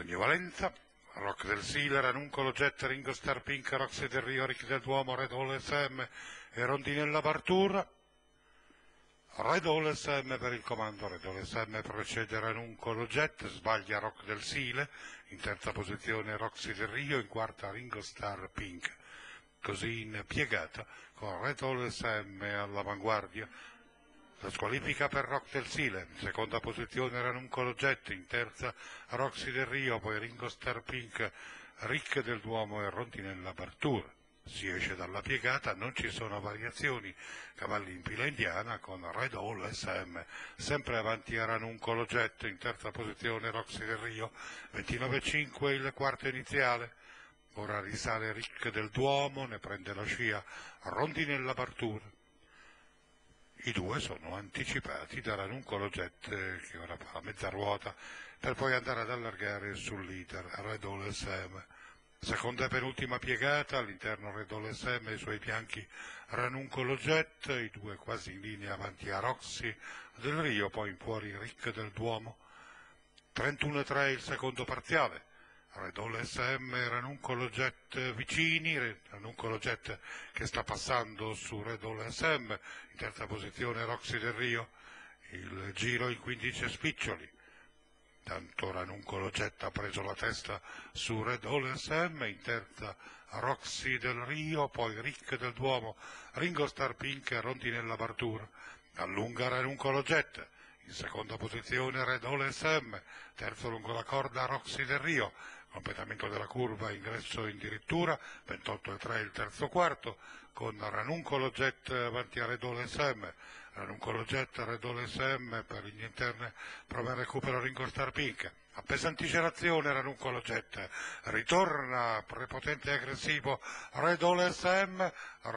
Antonio Valenza, Rock del Sile, Ranuncolo, Jet, Ringo Starr, Pink, Roxy del Rio, Rick del Duomo, Red Hall SM e Rondinella Bartura. Red Hall SM per il comando, Red Hall SM precede Ranuncolo Jet, sbaglia Rock del Sile, in terza posizione Roxy del Rio, in quarta Ringo Starr, Pink. Così in piegata con Red Hall SM all'avanguardia. La squalifica per Rock del Sile, in seconda posizione Ranuncolo Jet, in terza Roxy del Rio, poi Ringo Starr, Pink, Rick del Duomo e Rondinella Bartura. Si esce dalla piegata, non ci sono variazioni, cavalli in fila indiana con Red Hall SM, sempre avanti a Ranuncolo Jet, in terza posizione Roxy del Rio, 29,5 il quarto iniziale. Ora risale Rick del Duomo, ne prende la scia Rondinella Bartura. I due sono anticipati da Ranuncolo Jet, che ora fa mezza ruota, per poi andare ad allargare sul leader Red Hall SM. Seconda e penultima piegata, all'interno Red Hall SM e ai suoi fianchi Ranuncolo Jet, i due quasi in linea avanti a Roxy del Rio, poi in fuori Rick del Duomo. 31,3 il secondo parziale. Red Hall SM e Ranuncolo Jet vicini, Ranuncolo Jet che sta passando su Red Hall SM, in terza posizione Roxy del Rio, il giro in 15 spiccioli. Tanto Ranuncolo Jet ha preso la testa su Red Hall SM, in terza Roxy del Rio, poi Rick del Duomo, Ringo Starr, Pink e Rondinella Bartura. Allunga Ranuncolo Jet. In seconda posizione Red Hall SM, terzo lungo la corda Roxy del Rio, completamento della curva, ingresso in dirittura, 28,3 il terzo quarto, con Ranuncolo Jet avanti a Red Hall SM, Ranuncolo Jet, Red Hall SM, per linee interne prova il recupero Ringo Starr, Pink. Appesantisce l'azione Ranuncolo Jet, ritorna prepotente e aggressivo Red Hall SM,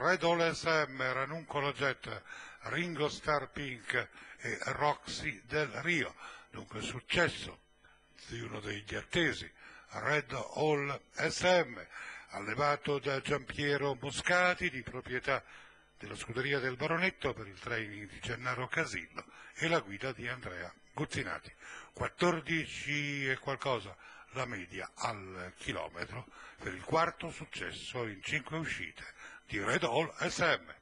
Ranuncolo Jet, Ringo Starr, Pink e Roxy del Rio. Dunque successo di uno degli attesi, Red Hall SM, allevato da Giampiero Moscati, di proprietà della scuderia del Baronetto, per il training di Gennaro Casillo e la guida di Andrea Guzzinati. 14 e qualcosa la media al chilometro per il quarto successo in 5 uscite di Red Hall SM.